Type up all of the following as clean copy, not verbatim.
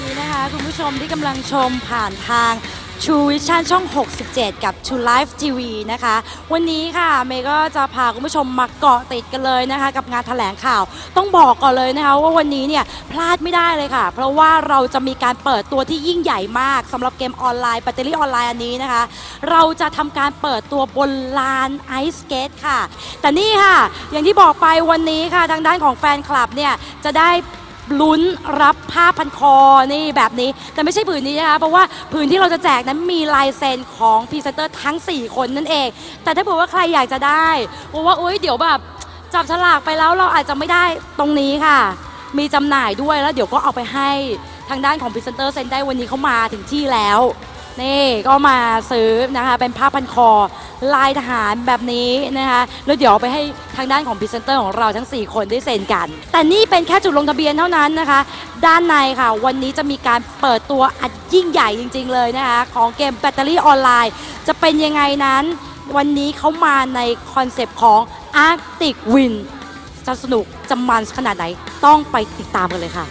ดีนะคะคุณผู้ชมที่กำลังชมผ่านทาง True Vision ช่อง 67 กับ True Life TV นะคะวันนี้ค่ะเมย์ก็จะพาคุณผู้ชมมาเกาะติดกันเลยนะคะกับงานแถลงข่าวต้องบอกก่อนเลยนะคะว่าวันนี้เนี่ยพลาดไม่ได้เลยค่ะเพราะว่าเราจะมีการเปิดตัวที่ยิ่งใหญ่มากสำหรับเกมออนไลน์แบตเตอรี่ออนไลน์อันนี้นะคะเราจะทำการเปิดตัวบนลานไอซ์สเกตค่ะแต่นี่ค่ะอย่างที่บอกไปวันนี้ค่ะทางด้านของแฟนคลับเนี่ยจะได้ลุ้นรับผ้าพันคอนี่แบบนี้แต่ไม่ใช่ผืนนี้นะคะเพราะว่าผืนที่เราจะแจกนั้นมีลายเซ็นของพรีเซนเตอร์ทั้ง4คนนั่นเองแต่ถ้าเผื่อว่าใครอยากจะได้บอกว่าเดี๋ยวแบบจับฉลากไปแล้วเราอาจจะไม่ได้ตรงนี้ค่ะมีจำหน่ายด้วยแล้วเดี๋ยวก็เอาไปให้ทางด้านของพรีเซนเตอร์เซ็นได้วันนี้เขามาถึงที่แล้วนี่ก็มาซื้อนะคะเป็นผ้าพันคอลายทหารแบบนี้นะคะแล้วเดี๋ยวไปให้ทางด้านของพรีเซนเตอร์ของเราทั้ง4คนได้เซ็นกันแต่นี่เป็นแค่จุดลงทะเบียนเท่านั้นนะคะด้านในค่ะวันนี้จะมีการเปิดตัวอันยิ่งใหญ่จริงๆเลยนะคะของเกมแบตเตอรี่ออนไลน์จะเป็นยังไงนั้นวันนี้เขามาในคอนเซปต์ของ Arctic Wind จะสนุกจะมันขนาดไหนต้องไปติดตามกันเลยค่ะ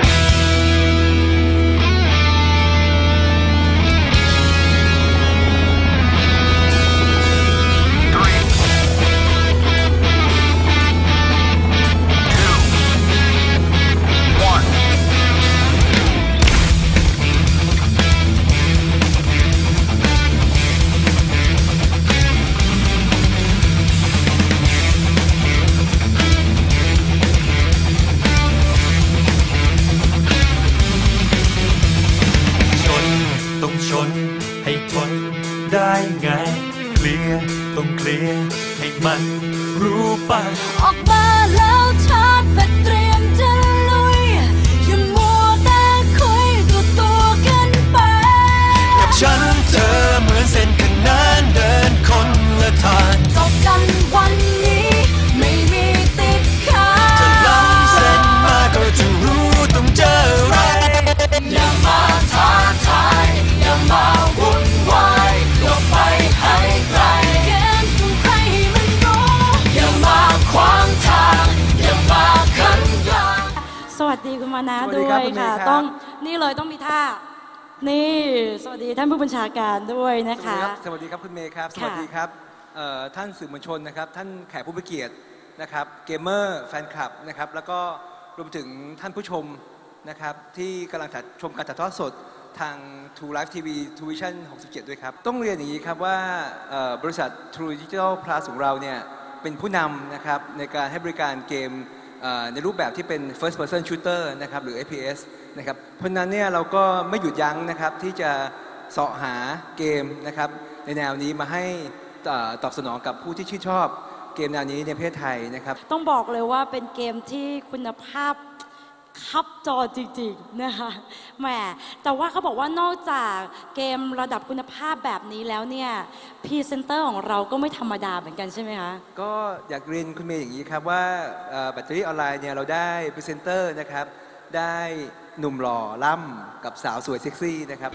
ให้ทนได้ไงเคลียร์ต้องเคลียร์ให้มันรู้ป่ะออกมาแล้วชาร์จแบตเตรียมจะลุยอย่ามัวแต่คุยตัวกันไปกับฉันเธอเหมือนเส้นขนานเดินคนละทางจบกันวันนี้ไม่มีติดค้างถ้าล้ำเส้นมาก็จะรู้ต้องเจออะไรอย่ามาท้าทายอย่ามาวุ่นวายหลบไปให้ไกลเกมของใครมันรู้อย่ามาขวางทางอย่ามาขัดขวางสวัสดีคุณมานะด้วยค่ะต้องนี่เลยต้องมีท่านี่สวัสดีท่านผู้บัญชาการด้วยนะคะสวัสดีครับคุณเมย์ครับสวัสดีครับท่านสื่อมวลชนนะครับท่านแขกผู้มีเกียรตินะครับเกมเมอร์แฟนคลับนะครับแล้วก็รวมถึงท่านผู้ชมนะครับที่กำลังชมการถ่ายทอดสดทาง True Life TV True Vision 67 ด้วยครับต้องเรียนอย่างนี้ครับว่าบริษัท True Digital Plus ของเราเนี่ยเป็นผู้นำนะครับในการให้บริการเกมในรูปแบบที่เป็น First Person Shooter นะครับหรือ FPS นะครับเพราะฉะนั้นเนี่ยเราก็ไม่หยุดยั้งนะครับที่จะเสาะหาเกมนะครับในแนวนี้มาให้ตอบสนองกับผู้ที่ชื่นชอบเกมแนวนี้ในประเทศไทยนะครับต้องบอกเลยว่าเป็นเกมที่คุณภาพคับจอจริงๆนะคะแหมแต่ว่าเขาบอกว่านอกจากเกมระดับคุณภาพแบบนี้แล้วเนี่ยพรีเซนเตอร์ของเราก็ไม่ธรรมดาเหมือนกันใช่ไหมคะก็อยากเรียนคุณเมย์อย่างนี้ครับว่าแบตเตอรี่ออนไลน์เนี่ยเราได้พรีเซนเตอร์นะครับได้หนุ่มหล่อล่ำกับสาวสวยเซ็กซี่นะครับ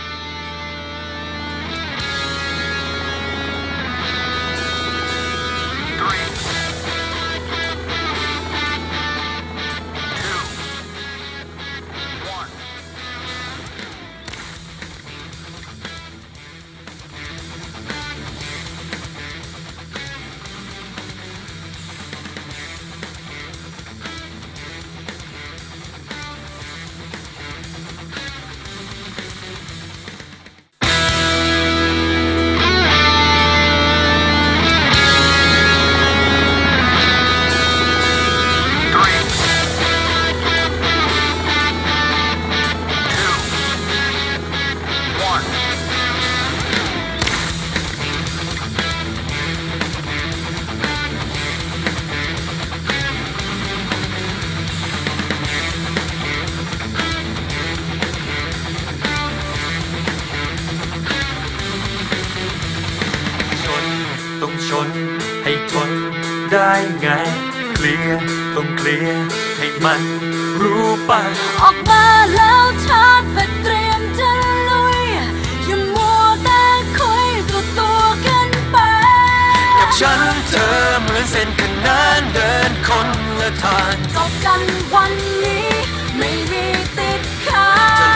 ต้องชนให้ทนได้ไงเคลียร์ต้องเคลียร์ให้มันรู้ป่ะออกมาแล้วชาร์จแบตเตรียมจะลุยอย่ามัวแต่คุยตัวกันไปกับฉันเธอเหมือนเส้นขนานเดินคนละทางจบกันวันนี้ไม่มีติดค้าง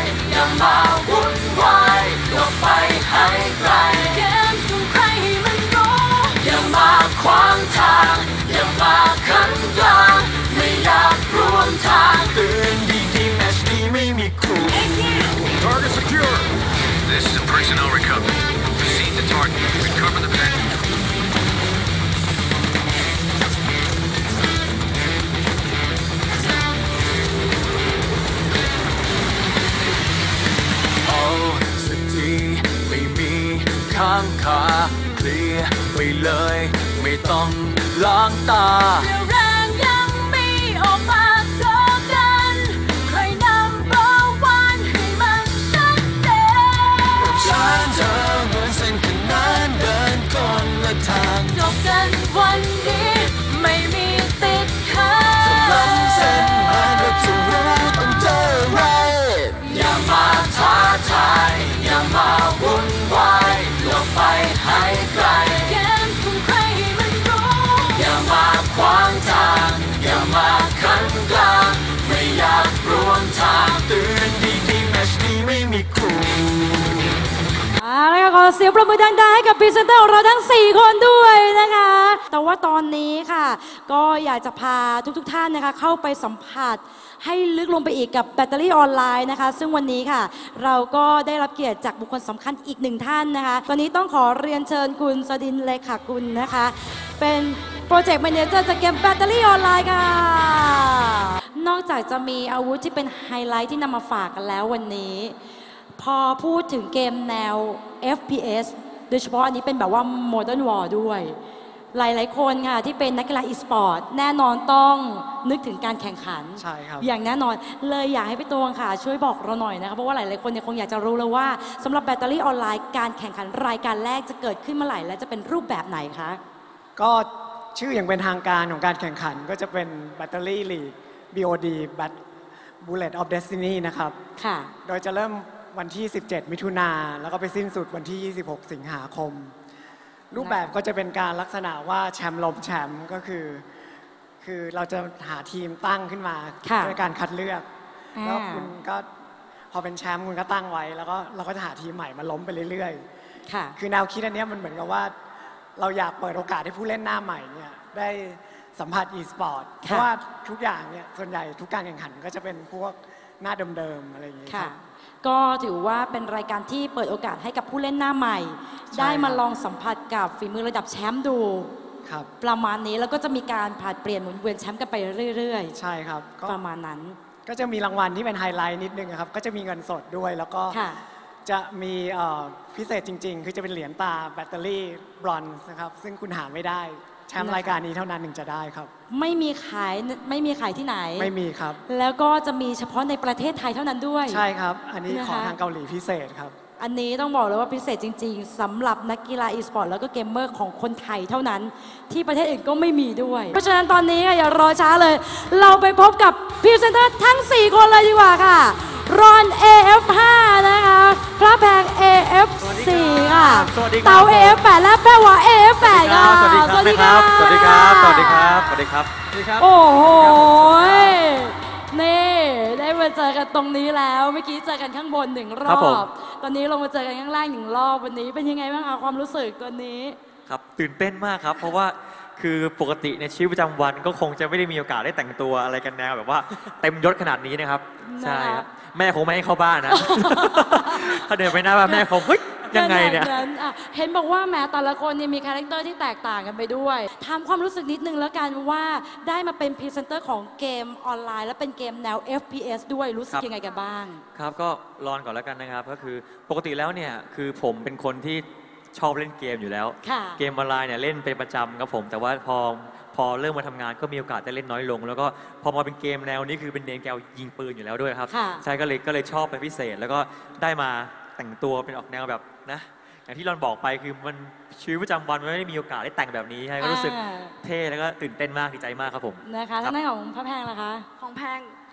อย่ามาวุ่นวายหลบไปให้ไกลเกมของใครให้มันรู้อย่ามาขวางทางอย่ามาขัดกลางไม่อยากร่วมทางเตือนดีๆแมชนี้ไม่มีครู Target secure. This is a personnel recovery. Proceed to target. Recover the package. เอาสักทีไม่มีข้างคาเคลียร์ไปเลยไม่ต้องล้างตาเรี่ยวแรงยังมีออกมาเจอกันใครนำเบอร์วันให้มันชัดเจนฉันเธอเหมือนเส้นขนานเดินคนละทางจบกันวันนี้ไม่มีติดค้างล้ำเส้นมาก็จะรู้ต้องเจออะไรอย่ามาท้าทายอย่ามาวุ่นวายหลบไปให้ไกลเกมของใครให้มันรู้อย่ามาขวางทางอย่ามาขัดกลางไม่อยากร่วมทางเตือนดีๆแมชนี้ไม่มีครูแล้วก็ขอเสียงประมือดังๆให้กับพรีเซนเตอร์ของเราทั้ง 4 คนด้วยนะคะ แต่ว่าตอนนี้ค่ะ ก็อยากจะพาทุกๆท่านนะคะเข้าไปสัมผัสให้ลึกลงไปอีกกับแบตเตอรี่ออนไลน์นะคะ ซึ่งวันนี้ค่ะ เราก็ได้รับเกียรติจากบุคคลสำคัญอีกหนึ่งท่านนะคะ ตอนนี้ต้องขอเรียนเชิญคุณสดินเลขากุลนะคะ เป็นโปรเจกต์แมเนเจอร์จากเกมแบตเตอรี่ออนไลน์ค่ะ นอกจากจะมีอาวุธที่เป็นไฮไลท์ที่นำมาฝากกันแล้ววันนี้ พอพูดถึงเกมแนว FPS โดยเฉพาะอันนี้เป็นแบบว่า Modern War ด้วย หลายๆคนค่ะที่เป็นนักกีฬาอีสปอร์ตแน่นอนต้องนึกถึงการแข่งขันใช่ครับอย่างแน่นอนเลยอยากให้พี่ตวงค่ะ ช่วยบอกเราหน่อยนะคะเพราะว่าหลายๆคนเนี่ยคงอยากจะรู้เลยว่าสำหรับแบตเตอรี่ออนไลน์การแข่งขันรายการแรกจะเกิดขึ้นเมื่อไหร่และจะเป็นรูปแบบไหนคะก็ชื่ออย่างเป็นทางการของการแข่งขันก็จะเป็น Battery League BOD Bullet of Destiny นะครับค่ะโดยจะเริ่มวันที่ 17 มิถุนาแล้วก็ไปสิ้นสุดวันที่ 26 สิงหาคม รูปแบบก็จะเป็นการลักษณะว่าแชมป์ล้มแชมป์ก็คือเราจะหาทีมตั้งขึ้นมาค่ะด้วยการคัดเลือกอ่าแล้วคุณก็พอเป็นแชมป์คุณก็ตั้งไว้แล้วก็เราก็จะหาทีมใหม่มาล้มไปเรื่อยค่ะๆ คือแนวคิดอันเนี้ยมันเหมือนกับว่าเราอยากเปิดโอกาสให้ผู้เล่นหน้าใหม่เนี่ยได้สัมผัส e-sport เพราะว่าทุกอย่างเนี่ยส่วนใหญ่ทุกการแข่งขันก็จะเป็นพวกหน้าเดิมๆอะไรอย่างเงี้ยคค่ะรับก็ถือว่าเป็นรายการที่เปิดโอกาสให้กับผู้เล่นหน้าใหม่ใช่ได้มาครับลองสัมผัสกับฝีมือระดับแชมป์ดูครับประมาณนี้แล้วก็จะมีการผลัดเปลี่ยนหมุนเวียนแชมป์กันไปเรื่อยใช่ครับก็ๆ ประมาณนั้นก็จะมีรางวัลที่เป็นไฮไลท์นิดนึงอะครับก็จะมีเงินสดด้วยแล้วก็ค่ะจะมีพิเศษจริง ๆ คือจะเป็นเหรียญตาแบตเตอรี่บรอนซ์นะครับซึ่งคุณหาไม่ได้แชมป์นะคะรายการนี้เท่านั้นถึงจะได้ครับไม่มีขายที่ไหนไม่มีครับแล้วก็จะมีเฉพาะในประเทศไทยเท่านั้นด้วยใช่ครับ อันนี้นะคะของทางเกาหลีพิเศษครับอันนี้ต้องบอกเลยว่าพิเศษจริง ๆสำหรับนักกีฬาอีสปอร์ตแล้วก็เกมเมอร์ของคนไทยเท่านั้น ที่ประเทศอื่นก็ไม่มีด้วย เพราะฉะนั้นตอนนี้ค่ะอย่ารอช้าเลย เราไปพบกับพรีเซนเตอร์ทั้ง 4 คนเลยดีกว่าค่ะ รอน AF5 นะคะ พระแพง AF4 ค่ะสวัสดีครับเตา AF8 และแพรวา AF8 ค่ะสวัสดีครับ สวัสดีครับ สวัสดีครับ สวัสดีครับโอ้โหนี่ได้มาเจอกันตรงนี้แล้ว เมื่อกี้เจอกันข้างบน1 รครัอบผมบ ตอนนี้ลงมาเจอกันข้างล่าง1 รอบวันนี้เป็นยังไงบ้างคะความรู้สึกตัวนี้ครับตื่นเต้นมากครับ เพราะว่าคือปกติในชีวิตประจำวันก็คงจะไม่ได้มีโอกาสได้แต่งตัวอะไรกันแนวแบบว่า เต็มยศขนาดนี้นะครับ ใช่ครับแม่คงไม่ให้เข้าบ้านนะ ถ้าเดินไปหน้าบ้านแม่คงเฮ้ยยังไงเนี่ยขนาดอ่ะเห็นบอกว่าแหม้แต่ละคนเนี่ยมีคาแรคเตอร์ที่แตกต่างกันไปด้วยถามความรู้สึกนิดนึงแล้วกันว่าได้มาเป็นพรีเซนเตอร์ของเกมออนไลน์ และเป็นเกมแนว FPS ด้วยรู้สึกครับยังไงกันบ้างครับก็รอนก่อนแล้วกันนะครับก็คือปกติแล้วเนี่ยคือผมเป็นคนที่ชอบเล่นเกมอยู่แล้วค่ะเกมออนไลน์เนี่ยเล่นเป็นประจำครับผมแต่ว่าพอเริ่มมาทำงานก็มีโอกาสได้เล่นน้อยลง แล้วก็พอมาเป็นเกมแนวนี้คือเป็นแนวยิงปืนอยู่แล้วด้วยครับค่ะใช่ก็เลยชอบเป็นพิเศษ แล้วก็ได้มาแต่งตัวเป็นออกแนวแบบนะอย่างที่รอนบอกไปคือมันชีวิตประจำวันมันไม่ได้มีโอกาสได้แต่งแบบนี้ใช่ก็รู้สึกอ่าเท่แล้วก็ตื่นเต้นมากดีใจมากครับผมนะคะทางด้านของพระแพงล่ะคะของแพง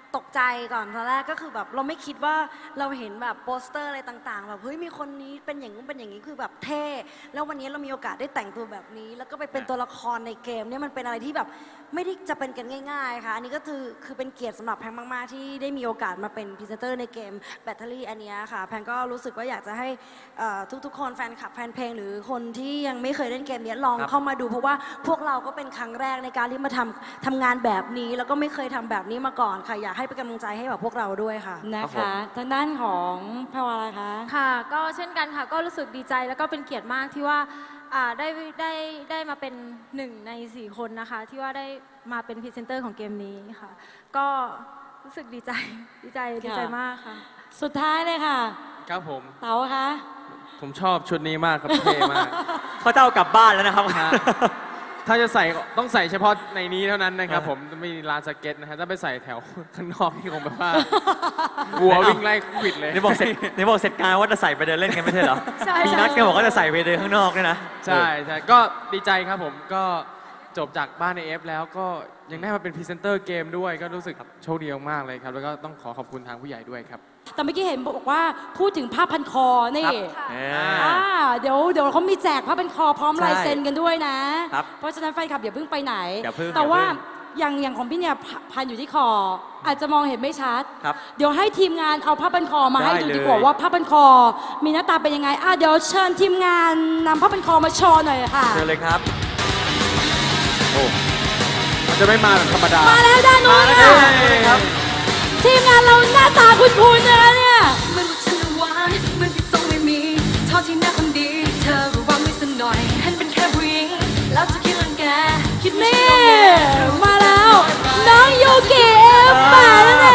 ตกใจก่อนตอนแรกก็คือแบบเราไม่คิดว่าเราเห็นแบบโปสเตอร์อะไรต่างๆแบบเฮ้ยมีคนนี้เป็นอย่างนู้นเป็นอย่างนี้คือแบบเท่แล้ววันนี้เรามีโอกาสได้แต่งตัวแบบนี้ แล้วก็ไปเป็นตัวละครในเกมเนี่ยมันเป็นอะไรที่แบบไม่ได้จะเป็นกันง่ายๆค่ะอันนี้ก็คือเป็นเกียรติสำหรับแพงมากๆที่ได้มีโอกาสมาเป็นพรีเซนเตอร์ในเกมแบตเตอรี่อันนี้ค่ะแพงก็รู้สึกว่าอยากจะให้ทุกๆคนแฟนคลับแฟนเพลงหรือคนที่ยังไม่เคยเล่นเกมนี้ลองเข้ามาดูเพราะว่าพวกเราก็เป็นครั้งแรกในการที่มาทำงานแบบนี้แล้วก็ไม่เคยทำแบบนี้มาก่อนค่ะอยากให้เป็นกำลังใจให้แบบพวกเราด้วยค่ะนะคะทางด้านของแพรวาล่ะคะค่ะก็เช่นกันค่ะก็รู้สึกดีใจแล้วก็เป็นเกียรติมากที่ว่าได้มาเป็น1 ใน 4 คนนะคะที่ว่าได้มาเป็นพรีเซนเตอร์ของเกมนี้ค่ะก็รู้สึกดีใจมากค่ะสุดท้ายเลยค่ะครับผมเต๋าคะผมชอบชุดนี้มากครับ เท่มากเขาจะเอากลับบ้านแล้วนะครับฮะถ้าจะใส่ต้องใส่เฉพาะในนี้เท่านั้นนะครับผมไม่มีลานสเก็ตนะฮะถ้าไปใส่แถวข้างนอกนี่คงแบบว่าวัววิ่งไล่ควิดเลยในบอกเสร็จการว่าจะใส่ไปเดินเล่นกันไม่ใช่เหรอใช่มีนัดกันบอกว่าจะใส่ไปเดินข้างนอกด้วยนะใช่ก็ดีใจครับผมก็จบจากบ้านในเอฟแล้วก็ยังได้มาเป็นพรีเซนเตอร์เกมด้วยก็รู้สึกโชคดีมากๆเลยครับแล้วก็ต้องขอบคุณทางผู้ใหญ่ด้วยครับแต่เมื่อกี้เห็นบอกว่าพูดถึงผ้าพันคอนี่ครับเดี๋ยวเขามีแจกผ้าพันคอพร้อมใช่ลายเซ็นกันด้วยนะครับเพราะฉะนั้นแฟนคลับอย่าเพิ่งไปไหนอย่าเพิ่งแต่ว่าอย่าเพิ่อย่างของพี่เนี่ยพันอยู่ที่คอ อาจจะมองเห็นไม่ชัดครับเดี๋ยวให้ทีมงานเอาผ้าพันคอมาให้ได้ดูเลยดีกว่าว่าผ้าพันคอ มีหน้าตาเป็นยังไงเดี๋ยวเชิญทีมงานนำผ้าพันคอมาโชว์หน่อยค่ะเชิญเลยครับ โอ้จะไม่มาแบบธรรมดามาแล้วด้านนู้นมาค่ะเลยครับทีมงานเราหน้าตาคุ้นๆนะคะเนี่ยมันว่าฉันหวานมันที่ทรงไม่มีเท่าที่หน้าคนดี เธอระวังไว้สักหน่อยเห็นเป็นแค่ผู้หญิงแล้วจะคิดรังแกคิดไม่นี่ใช่เรามาแล้ว น้องยูกิF8นั่นเอง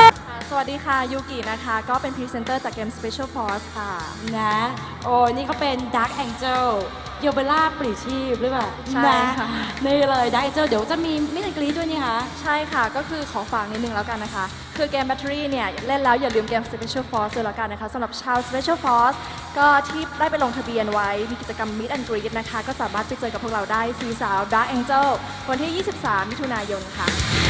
สวัสดีค่ะยูกินะคะก็เป็นพรีเซนเตอร์จากเกม Special Force ค่ะนะโอ้นี่เขาเป็น Dark Angel โยเบล่าปรีชีพหรือเปล่าใช่นะค่ะนี่เลย Dark Angel เดี๋ยวจะมีมิสแอนด์กรีดด้วยนี่คะใช่ค่ะก็คือขอฝากนิดนึงแล้วกันนะคะ คือเกม Battery เนี่ยเล่นแล้วอย่าลืมเกม Special Force ด้วยแล้วกันนะคะสำหรับชาว Special Force ก็ที่ได้ไปลงทะเบียนไว้มีกิจกรรม Meet and Greet นะคะก็สามารถไปเจอกับพวกเราได้4 สาว Dark Angel วันที่ 23 มิถุนายนค่ะ